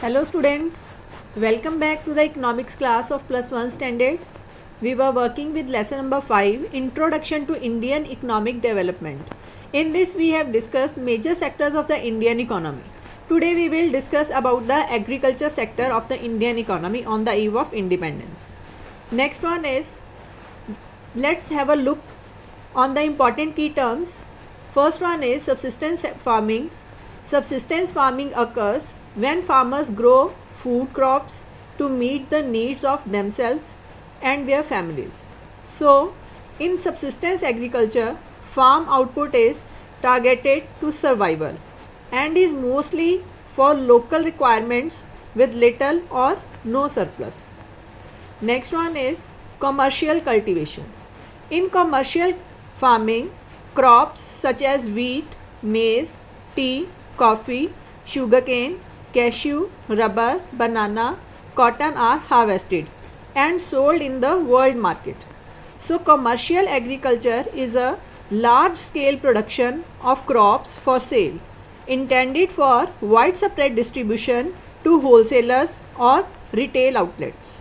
Hello students, welcome back to the economics class of plus 1 standard. We were working with lesson number 5, Introduction to Indian Economic Development. In this we have discussed major sectors of the Indian economy. Today we will discuss about the agriculture sector of the Indian economy on the eve of independence. Next one is, let's have a look on the important key terms. First one is subsistence farming. Subsistence farming occurs when farmers grow food crops to meet the needs of themselves and their families. So, in subsistence agriculture, farm output is targeted to survival and is mostly for local requirements with little or no surplus. Next one is commercial cultivation. In commercial farming, crops such as wheat, maize, tea, coffee, sugarcane, cashew, rubber, banana, cotton are harvested and sold in the world market. So, commercial agriculture is a large-scale production of crops for sale, intended for widespread distribution to wholesalers or retail outlets.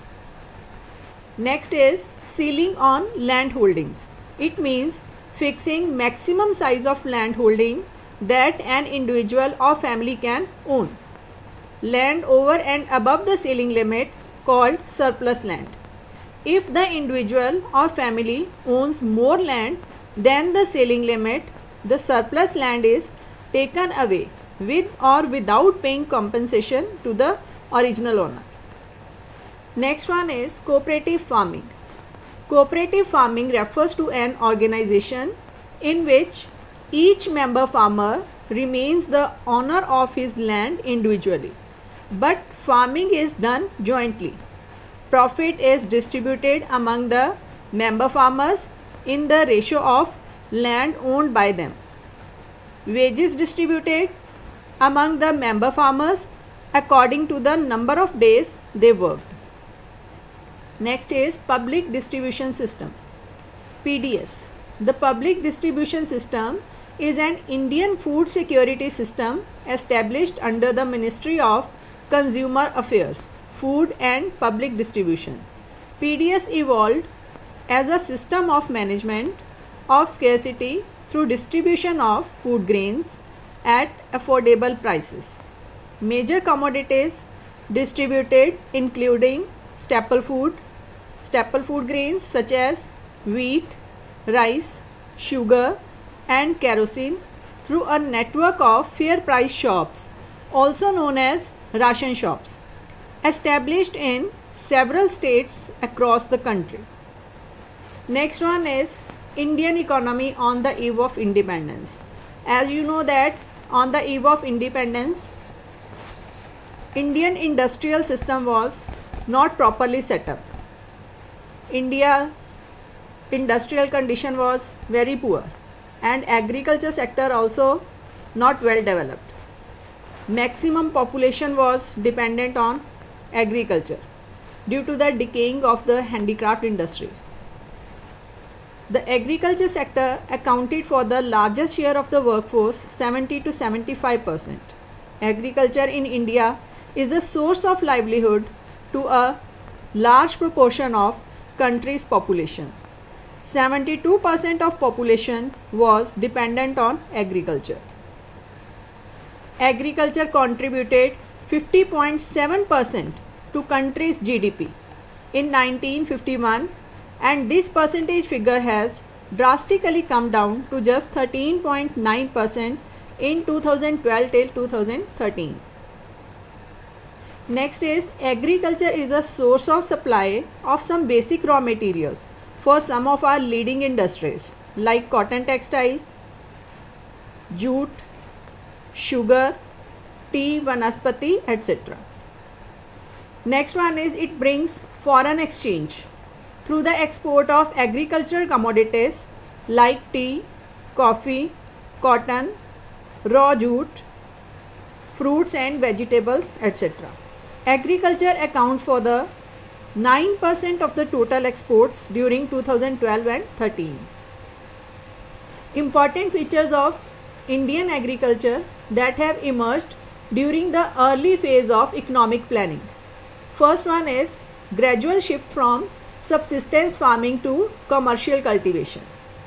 Next is ceiling on land holdings. It means fixing maximum size of land holding that an individual or family can own. Land over and above the ceiling limit called surplus land. If the individual or family owns more land than the ceiling limit, the surplus land is taken away with or without paying compensation to the original owner. Next one is cooperative farming. Cooperative farming refers to an organization in which each member farmer remains the owner of his land individually, but farming is done jointly. Profit is distributed among the member farmers in the ratio of land owned by them. Wages distributed among the member farmers according to the number of days they worked. Next is public distribution system, PDS. The public distribution system is an Indian food security system established under the Ministry of Consumer Affairs, Food and Public Distribution. PDS evolved as a system of management of scarcity through distribution of food grains at affordable prices. Major commodities distributed including staple food grains such as wheat, rice, sugar and kerosene through a network of fair price shops, also known as ration shops, established in several states across the country. Next one is Indian economy on the eve of independence. As you know that on the eve of independence, Indian industrial system was not properly set up. India's industrial condition was very poor and agriculture sector also not well developed. Maximum population was dependent on agriculture due to the decaying of the handicraft industries. The agriculture sector accounted for the largest share of the workforce, 70 to 75%. Agriculture in India is a source of livelihood to a large proportion of country's population. 72% of population was dependent on agriculture. Agriculture contributed 50.7% to country's GDP in 1951, and this percentage figure has drastically come down to just 13.9% in 2012 till 2013. Next is agriculture is a source of supply of some basic raw materials for some of our leading industries like cotton textiles, jute, sugar, tea, vanaspati, etc. Next one is it brings foreign exchange through the export of agricultural commodities like tea, coffee, cotton, raw jute, fruits and vegetables, etc. Agriculture accounts for the 9% of the total exports during 2012 and 13. Important features of Indian agriculture that have emerged during the early phase of economic planning. First one is gradual shift from subsistence farming to commercial cultivation.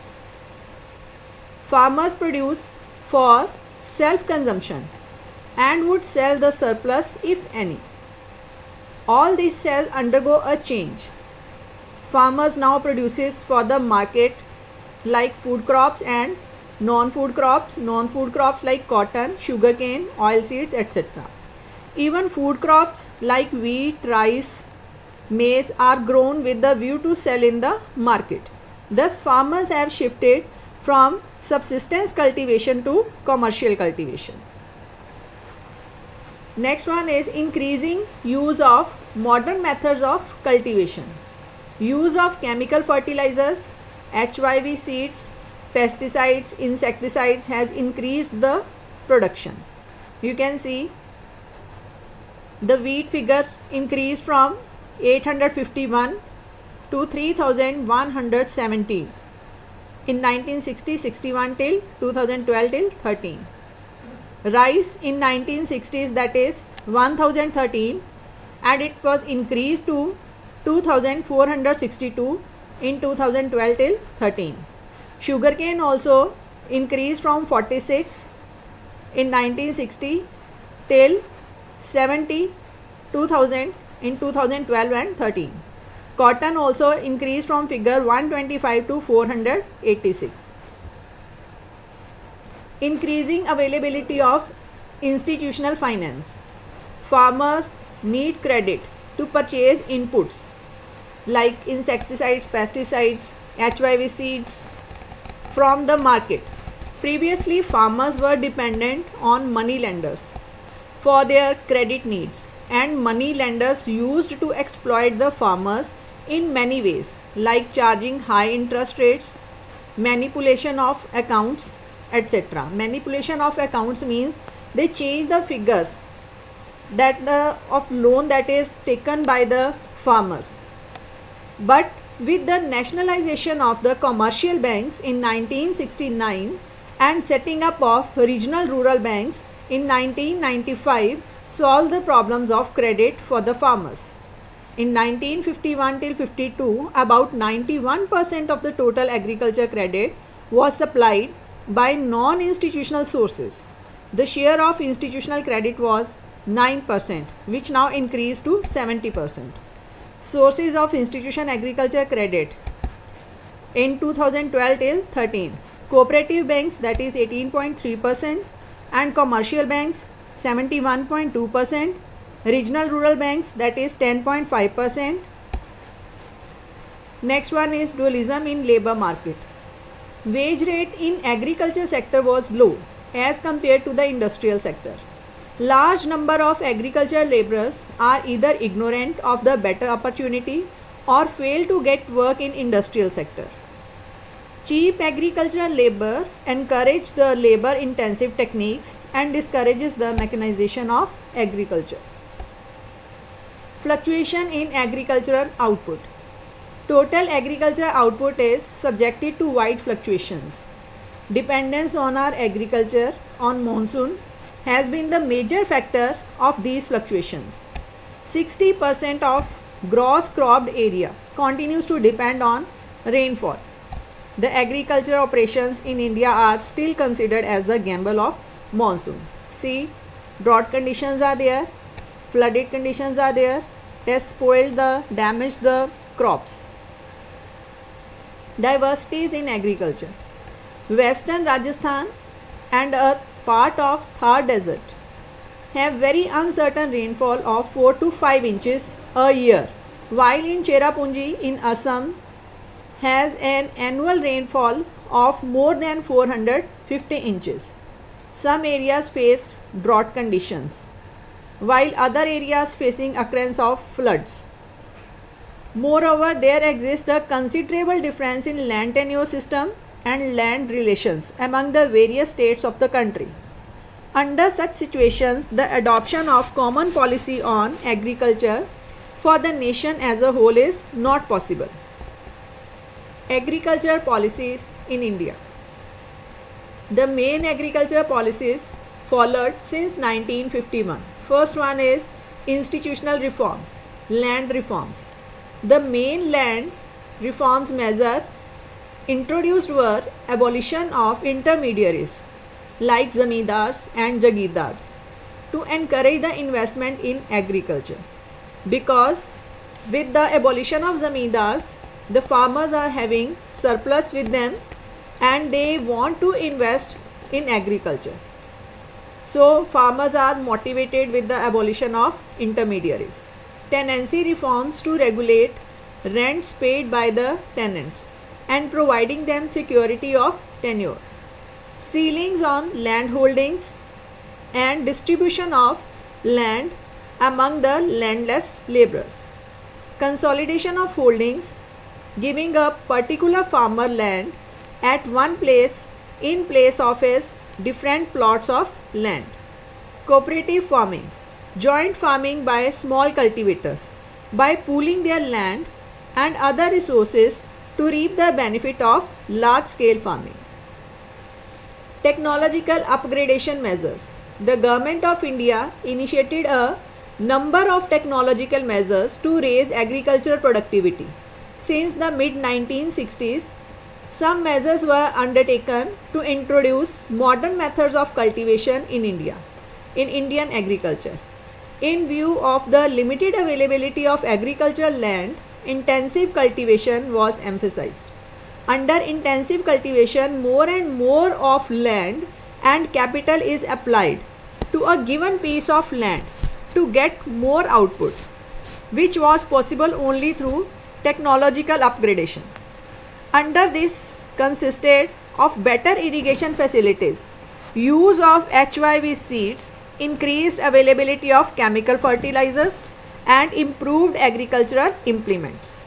Farmers produce for self-consumption and would sell the surplus if any. All these cells undergo a change. Farmers now produces for the market like food crops and non-food crops. Non-food crops like cotton, sugarcane, oilseeds, etc. Even food crops like wheat, rice, maize are grown with the view to sell in the market. Thus, farmers have shifted from subsistence cultivation to commercial cultivation. Next one is increasing use of modern methods of cultivation. Use of chemical fertilizers, HYV seeds, pesticides, insecticides has increased the production. You can see the wheat figure increased from 851 to 3117 in 1960-61 till 2012 till 13. Rice in 1960s, that is 1013, and it was increased to 2462 in 2012 till 13. Sugarcane also increased from 46 in 1960 till 70 2000 in 2012 and 13. Cotton also increased from figure 125 to 486. Increasing availability of institutional finance. Farmers need credit to purchase inputs like insecticides, pesticides, HYV seeds from the market. Previously, farmers were dependent on money lenders for their credit needs, and money lenders used to exploit the farmers in many ways, like charging high interest rates, manipulation of accounts, etc. Manipulation of accounts means they change the figures of loan that is taken by the farmers. But with the nationalization of the commercial banks in 1969 and setting up of regional rural banks in 1995 solved the problems of credit for the farmers. In 1951 till 52, about 91% of the total agriculture credit was supplied by non-institutional sources. The share of institutional credit was 9%, which now increased to 70%. Sources of institution agriculture credit in 2012 till 13. Cooperative banks, that is 18.3%, and commercial banks 71.2%, regional rural banks, that is 10.5%. Next one is dualism in labor market. Wage rate in agriculture sector was low as compared to the industrial sector. Large number of agriculture laborers are either ignorant of the better opportunity or fail to get work in industrial sector. Cheap agricultural labor encourages the labor intensive techniques and discourages the mechanization of agriculture. Fluctuation in agricultural output. Total agricultural output is subjected to wide fluctuations. Dependence on our agriculture on monsoon has been the major factor of these fluctuations. 60% of gross cropped area continues to depend on rainfall. The agricultural operations in India are still considered as the gamble of monsoon. See, drought conditions are there, flooded conditions are there, it has damaged the crops. Diversities in agriculture. Western Rajasthan and a part of Thar desert have very uncertain rainfall of 4 to 5 inches a year, while in Cherrapunji in Assam has an annual rainfall of more than 450 inches. Some areas face drought conditions, while other areas facing occurrence of floods. Moreover, there exists a considerable difference in land tenure system and land relations among the various states of the country. Under such situations, the adoption of common policy on agriculture for the nation as a whole is not possible. Agriculture policies in India. The main agriculture policies followed since 1951. First one is institutional reforms, land reforms. The main land reforms measure introduced were abolition of intermediaries like zamindars and jagirdars to encourage the investment in agriculture, because with the abolition of zamindars, the farmers are having surplus with them and they want to invest in agriculture. So farmers are motivated with the abolition of intermediaries. Tenancy reforms to regulate rents paid by the tenants and providing them security of tenure. Ceilings on land holdings and distribution of land among the landless laborers. Consolidation of holdings, giving a particular farmer land at one place in place of his different plots of land. Cooperative farming, joint farming by small cultivators by pooling their land and other resources to reap the benefit of large scale farming. Technological upgradation measures. The Government of India initiated a number of technological measures to raise agricultural productivity. Since the mid-1960s, some measures were undertaken to introduce modern methods of cultivation in Indian agriculture. In view of the limited availability of agricultural land, intensive cultivation was emphasized. Under intensive cultivation, more and more of land and capital is applied to a given piece of land to get more output, which was possible only through technological upgradation. Under this consisted of better irrigation facilities, use of HYV seeds, increased availability of chemical fertilizers and improved agricultural implements.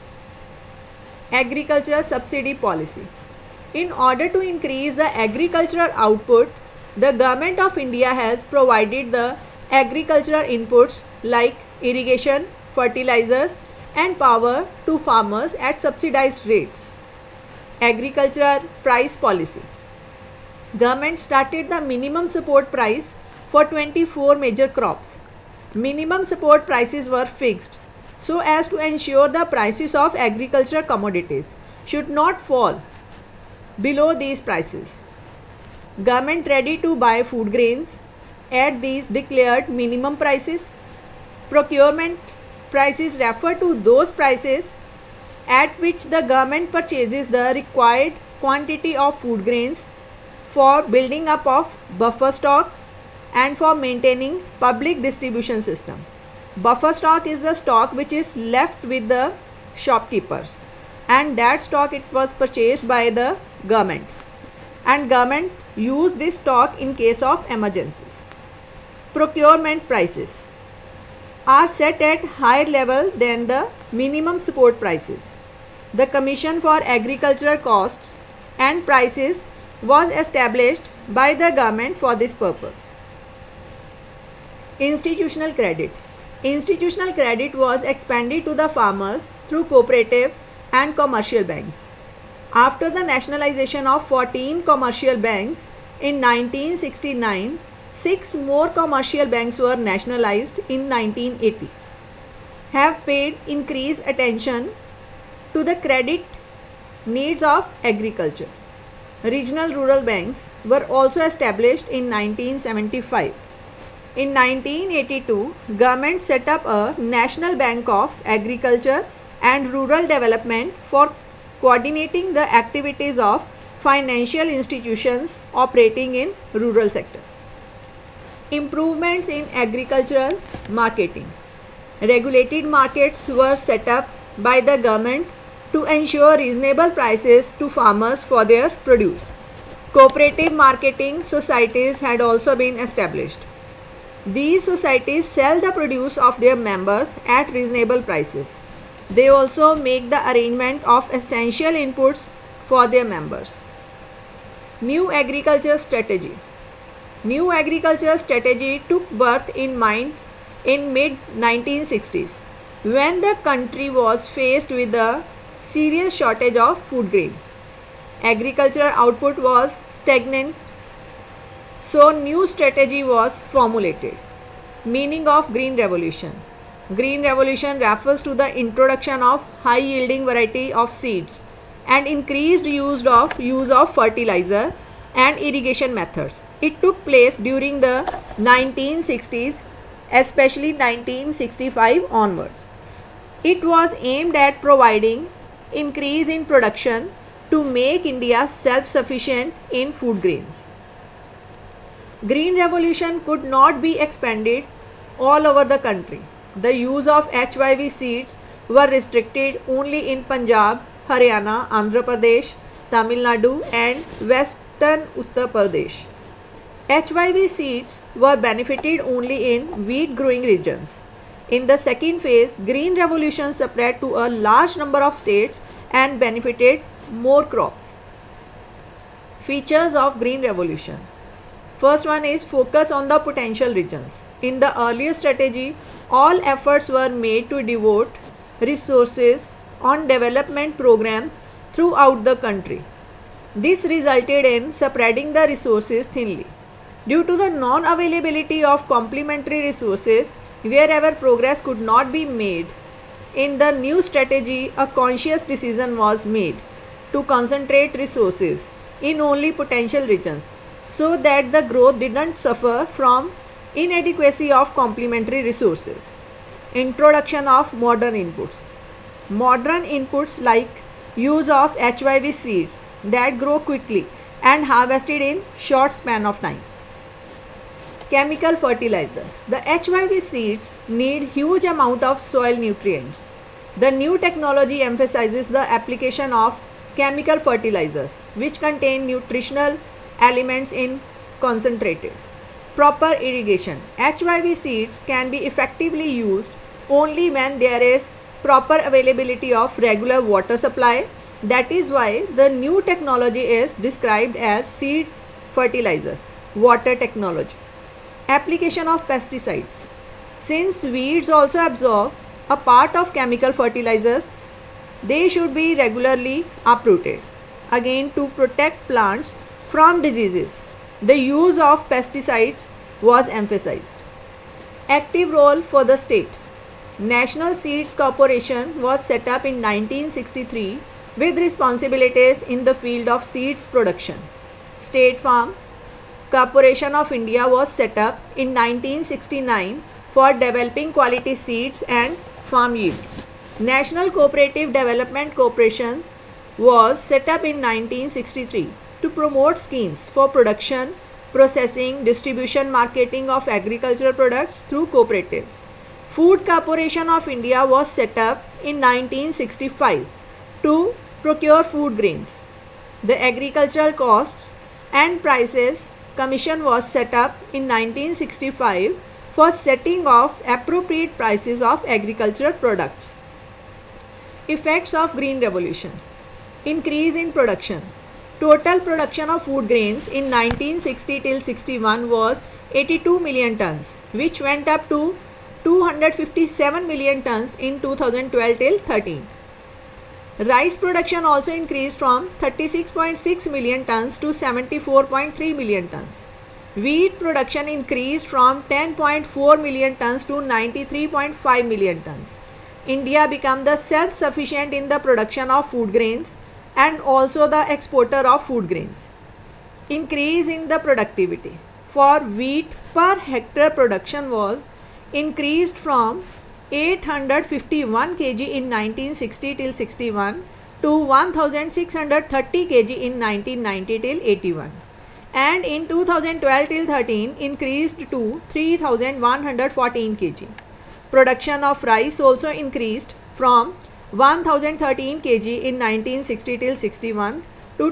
Agricultural subsidy policy. In order to increase the agricultural output, the Government of India has provided the agricultural inputs like irrigation, fertilizers and power to farmers at subsidized rates. Agricultural price policy. Government started the minimum support price for 24 major crops. Minimum support prices were fixed so as to ensure the prices of agricultural commodities should not fall below these prices. Government ready to buy food grains at these declared minimum prices. Procurement prices refer to those prices at which the government purchases the required quantity of food grains for building up of buffer stock and for maintaining public distribution system. Buffer stock is the stock which is left with the shopkeepers, and that stock it was purchased by the government, and government used this stock in case of emergencies. Procurement prices are set at higher level than the minimum support prices. The Commission for Agricultural Costs and Prices was established by the government for this purpose. Institutional credit. Institutional credit was expanded to the farmers through cooperative and commercial banks. After the nationalization of 14 commercial banks in 1969, 6 more commercial banks were nationalized in 1980. Have paid increased attention to the credit needs of agriculture. Regional rural banks were also established in 1975. In 1982, government set up a National Bank of Agriculture and Rural Development for coordinating the activities of financial institutions operating in rural sector. Improvements in agricultural marketing. Regulated markets were set up by the government to ensure reasonable prices to farmers for their produce. Cooperative marketing societies had also been established. These societies sell the produce of their members at reasonable prices. They also make the arrangement of essential inputs for their members. New agriculture strategy. New agriculture strategy took birth in mid-1960s when the country was faced with a serious shortage of food grains. Agricultural output was stagnant. So new strategy was formulated. Meaning of Green Revolution. Green Revolution refers to the introduction of high yielding variety of seeds and increased use of fertilizer and irrigation methods. It took place during the 1960s, especially 1965 onwards. It was aimed at providing increase in production to make India self-sufficient in food grains. Green Revolution could not be expanded all over the country. The use of HYV seeds were restricted only in Punjab, Haryana, Andhra Pradesh, Tamil Nadu and Western Uttar Pradesh. HYV seeds were benefited only in wheat growing regions. In the second phase, Green Revolution spread to a large number of states and benefited more crops. Features of Green Revolution. First one is focus on the potential regions. In the earlier strategy, all efforts were made to devote resources on development programs throughout the country. This resulted in spreading the resources thinly. Due to the non-availability of complementary resources, wherever progress could not be made, in the new strategy, a conscious decision was made to concentrate resources in only potential regions so that the growth did not suffer from inadequacy of complementary resources. Introduction of modern inputs. Modern inputs like use of HYV seeds that grow quickly and harvested in short span of time. Chemical fertilizers. The HYV seeds need huge amount of soil nutrients. The new technology emphasizes the application of chemical fertilizers which contain nutritional elements in concentrated. Proper irrigation. HYV seeds can be effectively used only when there is proper availability of regular water supply. That is why the new technology is described as seed fertilizers, water technology. Application of pesticides. Since weeds also absorb a part of chemical fertilizers, they should be regularly uprooted. Again, to protect plants from diseases, the use of pesticides was emphasized. Active role for the state. National Seeds Corporation was set up in 1963 with responsibilities in the field of seeds production. State Farm Corporation of India was set up in 1969 for developing quality seeds and farm yield. National Cooperative Development Corporation was set up in 1963 to promote schemes for production, processing, distribution, marketing of agricultural products through cooperatives. Food Corporation of India was set up in 1965 to procure food grains. The Agricultural Costs and Prices Commission was set up in 1965 for setting of appropriate prices of agricultural products. Effects of Green Revolution. Increase in production. Total production of food grains in 1960 till 61 was 82 million tons, which went up to 257 million tons in 2012 till 13. Rice production also increased from 36.6 million tons to 74.3 million tons. Wheat production increased from 10.4 million tons to 93.5 million tons. India became the self-sufficient in the production of food grains and also the exporter of food grains. Increase in the productivity. For wheat, per hectare production was increased from 851 kg in 1960 till 61 to 1630 kg in 1990 till 81, and in 2012 till 13 increased to 3114 kg. Production of rice also increased from 1013 kg in 1960 till 61 to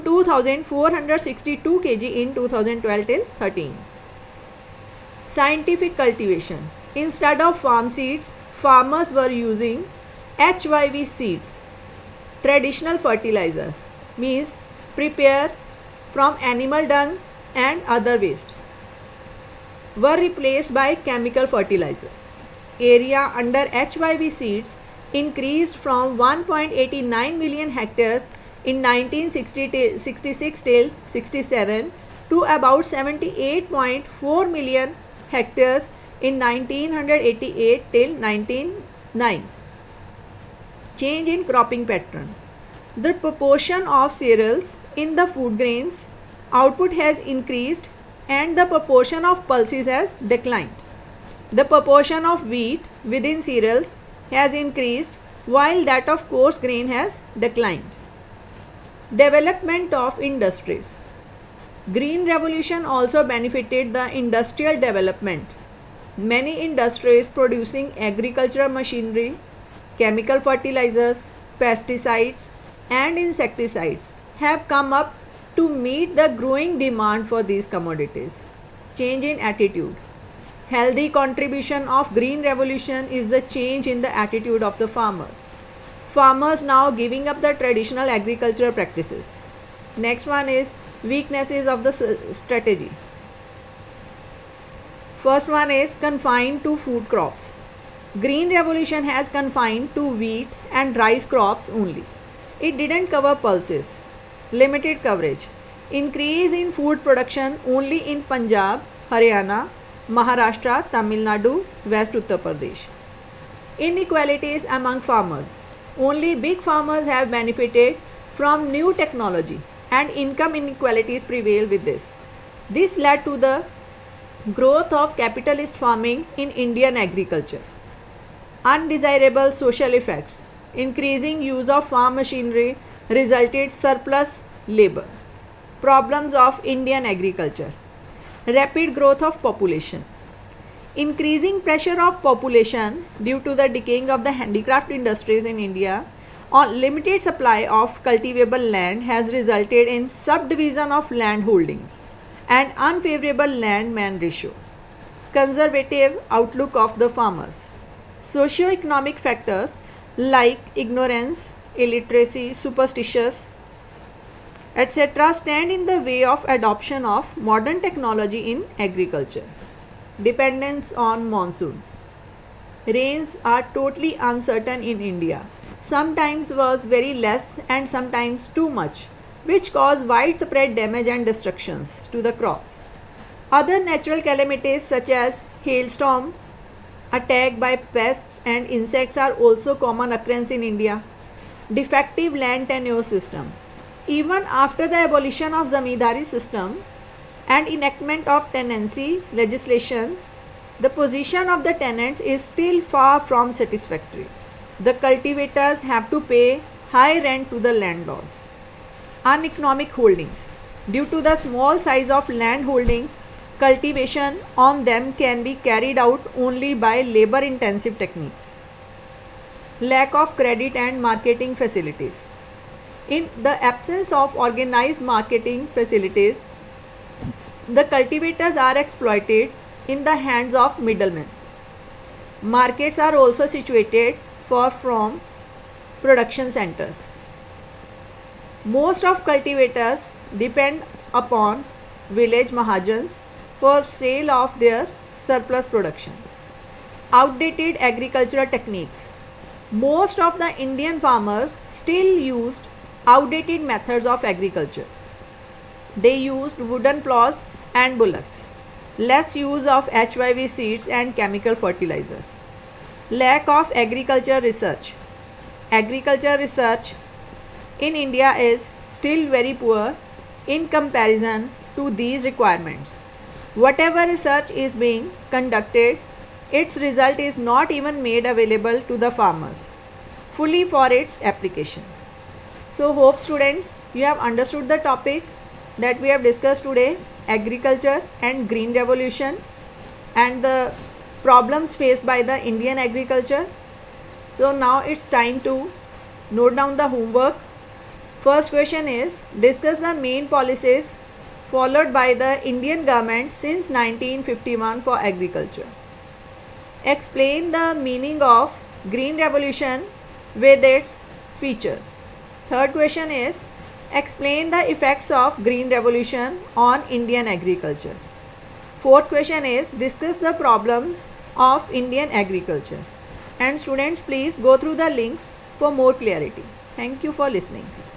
2462 kg in 2012 till 13. Scientific cultivation. Instead of farm seeds, farmers were using HYV seeds. Traditional fertilizers means prepare from animal dung and other waste were replaced by chemical fertilizers. Area under HYV seeds increased from 1.89 million hectares in 1966 till 67 to about 78.4 million hectares in 1988 till 1909. Change in cropping pattern. The proportion of cereals in the food grains output has increased and the proportion of pulses has declined. The proportion of wheat within cereals has increased while that of coarse grain has declined. Development of industries. Green Revolution also benefited the industrial development. Many industries producing agricultural machinery, chemical fertilizers, pesticides and insecticides have come up to meet the growing demand for these commodities. Change in attitude. Healthy contribution of Green Revolution is the change in the attitude of the farmers. Farmers now giving up the traditional agricultural practices. Next one is weaknesses of the strategy. First one is confined to food crops. Green Revolution has confined to wheat and rice crops only. It didn't cover pulses. Limited coverage. Increase in food production only in Punjab, Haryana, Maharashtra, Tamil Nadu, West Uttar Pradesh. Inequalities among farmers. Only big farmers have benefited from new technology and income inequalities prevail with this. This led to the growth of capitalist farming in Indian agriculture. Undesirable social effects. Increasing use of farm machinery resulted surplus labor. Problems of Indian agriculture. Rapid growth of population. Increasing pressure of population due to the decaying of the handicraft industries in India on limited supply of cultivable land has resulted in subdivision of land holdings and unfavorable land-man ratio. Conservative outlook of the farmers. Socio-economic factors like ignorance, illiteracy, superstitious, etc. stand in the way of adoption of modern technology in agriculture. Dependence on monsoon. Rains are totally uncertain in India. Sometimes was very less and sometimes too much, which cause widespread damage and destructions to the crops. Other natural calamities such as hailstorm, attack by pests and insects are also common occurrence in India. Defective land tenure system. Even after the abolition of zamindari system and enactment of tenancy legislations, the position of the tenants is still far from satisfactory. The cultivators have to pay high rent to the landlords. Uneconomic holdings. Due to the small size of land holdings, cultivation on them can be carried out only by labor-intensive techniques. Lack of credit and marketing facilities. In the absence of organized marketing facilities, the cultivators are exploited in the hands of middlemen. Markets are also situated far from production centers. Most of cultivators depend upon village mahajans for sale of their surplus production. Outdated agricultural techniques. Most of the Indian farmers still used outdated methods of agriculture. They used wooden plows and bullocks. Less use of HYV seeds and chemical fertilizers. Lack of agriculture research. Agriculture research in India is still very poor in comparison to these requirements. Whatever research is being conducted, its result is not even made available to the farmers fully for its application. So hope students you have understood the topic that we have discussed today, agriculture and green revolution and the problems faced by the Indian agriculture. So now it's time to note down the homework. First question is, discuss the main policies followed by the Indian government since 1951 for agriculture. Explain the meaning of green revolution with its features. Third question is, explain the effects of green revolution on Indian agriculture. Fourth question is, discuss the problems of Indian agriculture. And students, please go through the links for more clarity. Thank you for listening.